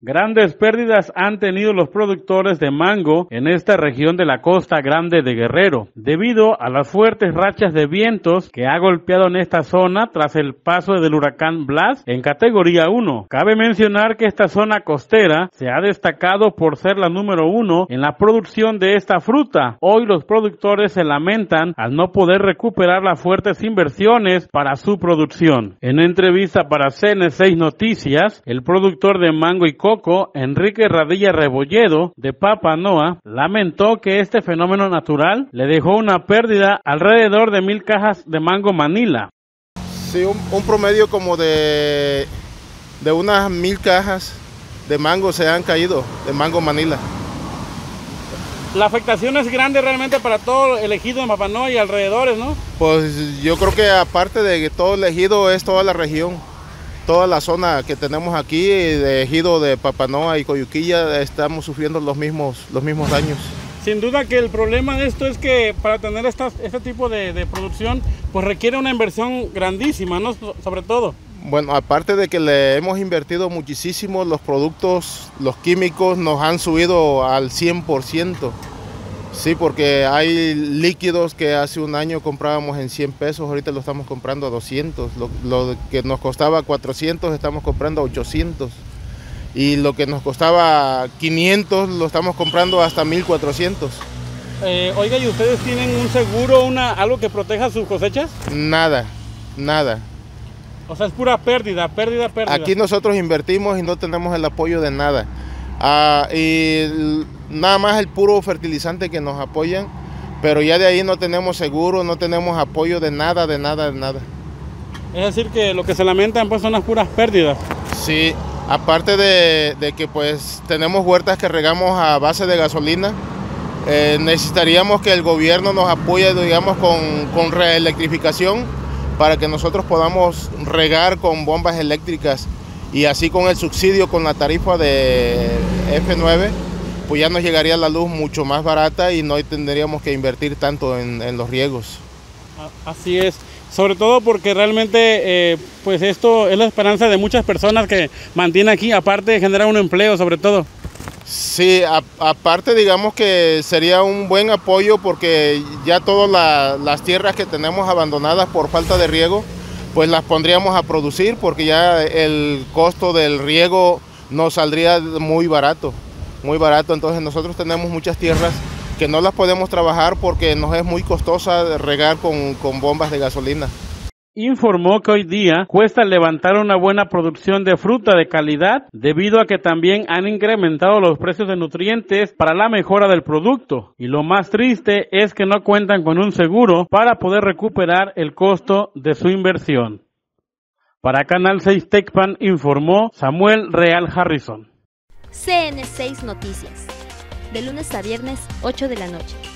Grandes pérdidas han tenido los productores de mango en esta región de la Costa Grande de Guerrero, debido a las fuertes rachas de vientos que ha golpeado en esta zona tras el paso del huracán Blas en categoría 1. Cabe mencionar que esta zona costera se ha destacado por ser la número 1 en la producción de esta fruta. Hoy los productores se lamentan al no poder recuperar las fuertes inversiones para su producción. En entrevista para CN6 Noticias, el productor de mango y coco, Enrique Radilla Rebolledo, de Papanoa, lamentó que este fenómeno natural le dejó una pérdida alrededor de 1,000 cajas de mango Manila. Sí, un promedio como de unas 1,000 cajas de mango se han caído, de mango Manila. La afectación es grande realmente para todo el ejido de Papanoa y alrededores, ¿no? Pues yo creo que aparte de que todo el ejido es toda la región. Toda la zona que tenemos aquí de ejido de Papanoa y Coyuquilla estamos sufriendo los mismos daños. Sin duda que el problema de esto es que para tener este tipo de producción pues requiere una inversión grandísima, ¿no? Sobre todo. Bueno, aparte de que le hemos invertido muchísimo, los productos, los químicos nos han subido al 100%. Sí, porque hay líquidos que hace un año comprábamos en 100 pesos, ahorita lo estamos comprando a 200. Lo que nos costaba 400 estamos comprando a 800. Y lo que nos costaba 500 lo estamos comprando hasta 1,400. Oiga, ¿y ustedes tienen un seguro, algo que proteja sus cosechas? Nada, nada. O sea, es pura pérdida. Aquí nosotros invertimos y no tenemos el apoyo de nada. Y nada más el puro fertilizante que nos apoyan, pero ya de ahí no tenemos seguro, no tenemos apoyo de nada. Es decir que lo que se lamentan pues son las puras pérdidas. Sí, aparte de que pues tenemos huertas que regamos a base de gasolina, necesitaríamos que el gobierno nos apoye, digamos, con reelectrificación para que nosotros podamos regar con bombas eléctricas. Y así con el subsidio, con la tarifa de F9, pues ya nos llegaría la luz mucho más barata y no tendríamos que invertir tanto en los riegos. Así es, sobre todo porque realmente pues esto es la esperanza de muchas personas que mantienen aquí, aparte de generar un empleo sobre todo. Sí, aparte digamos que sería un buen apoyo porque ya todas las tierras que tenemos abandonadas por falta de riego, pues las pondríamos a producir porque ya el costo del riego nos saldría muy barato. Entonces nosotros tenemos muchas tierras que no las podemos trabajar porque nos es muy costosa regar con bombas de gasolina. Informó que hoy día cuesta levantar una buena producción de fruta de calidad debido a que también han incrementado los precios de nutrientes para la mejora del producto. Y lo más triste es que no cuentan con un seguro para poder recuperar el costo de su inversión. Para Canal 6 Tecpan informó Samuel Real Harrison. CN6 Noticias, de lunes a viernes, 8 de la noche.